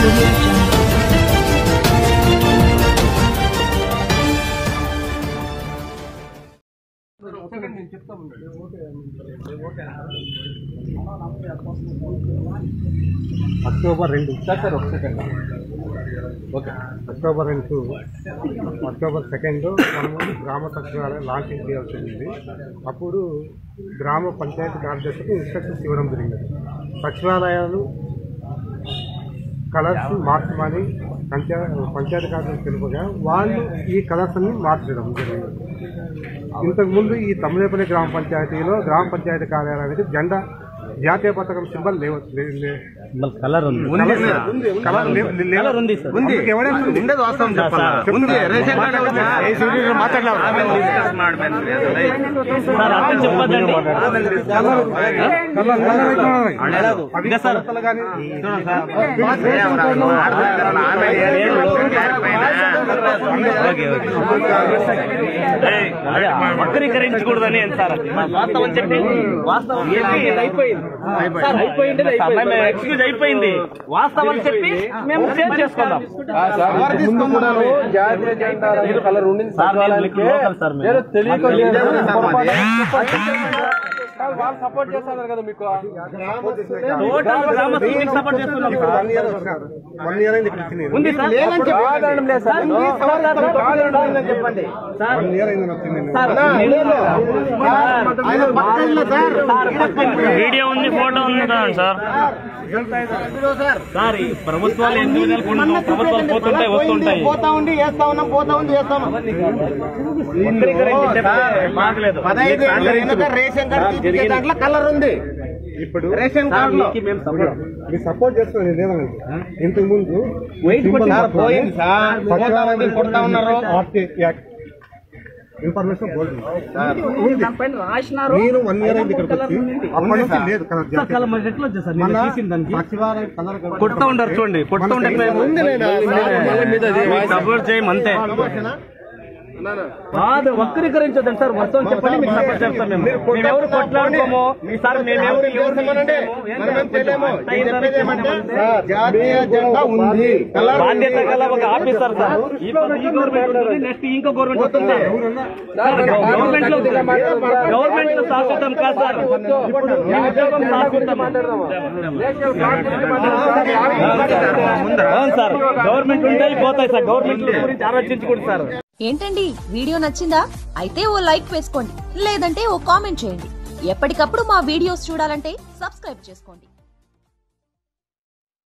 October 2 sir ఒక second okay October 2 October 2 మనము గ్రామ సచివాలయం లాంచింగ్ చేయాల్సి ఉంది. అప్పుడు గ్రామ పంచాయతీ కార్యదర్శికి ఇన్స్ట్రక్షన్స్ ఇవ్వడం జరిగింది. సచివాలయాలు కలర్స్ మార్చమని పంచాయతీ కార్యదర్శి తెలుపగా వాళ్ళు ఈ కలర్స్ అన్ని మార్చడం జరిగింది. ఇంతకుముందు ఈ తమిళపల్లి గ్రామ పంచాయతీలో గ్రామ పంచాయతీ కార్యాలయానికి జెండా జాతీయ పతాకం సింబల్ కలర్ ఉంది వక్రీకరించకూడదని వాస్తవం చెప్పి అయిపోయింది వాస్తవం చెప్పి మేము షేర్ చేసుకుందాం. జాతీయ జెండా కలర్ ఉండింది వాళ్ళు సపోర్ట్ చేస్తున్నారు కదా మీకు. సపోర్ట్ చేస్తున్నాం. చెప్పండి వీడియో ఉంది, ఫోటో ఉంది కదండి సార్. సార్ ఈ ప్రభుత్వాలు ప్రభుత్వాలు పోతుంటాయి వస్తుంటాయి. పోతా ఉండి వేస్తా ఉన్నాం, పోతా ఉండి వేస్తాం. 15 రేషన్ కార్డు దాంట్లో కలర్ ఉంది. ఇప్పుడు రేషన్ కార్డు మీరు సపోర్ట్ చేస్తున్నారు లేదండి. ఇంతకు ముందు పోయింది సార్, కొడతా ఉన్నారు. ఇన్ఫర్మేషన్ రాసినారు. నేను 1 year అయింది ఇక్కడికి వచ్చి, అప్పటి నుంచి లేదు కొడతా ఉంటారు చూడండి, కొడతా ఉంటారు. సపోర్ట్ చేయమంతే కాదు, వక్రీకరించొద్దండి సార్. వస్తాం చెప్పండి, మీకు సపోర్ట్ చేస్తాం. మేము ఎవరు కొట్లాడుకోమో సార్, బాధ్యత గల ఒక ఆఫీసర్ సార్. ఈ గవర్నమెంట్ నెక్స్ట్ ఇంకో గవర్నమెంట్ వస్తుంది. గవర్నమెంట్ లో శాశ్వతం కాదు సార్, ఉద్యోగం శాశ్వతం. అవును సార్, గవర్నమెంట్ ఉంటాయి పోతాయి సార్. గవర్నమెంట్ గురించి ఆలోచించకూడదు సార్. ఏంటండి వీడియో నచ్చిందా? అయితే ఓ లైక్ వేసుకోండి, లేదంటే ఓ కామెంట్ చేయండి. ఎప్పటికప్పుడు మా వీడియోస్ చూడాలంటే సబ్స్క్రైబ్ చేసుకోండి.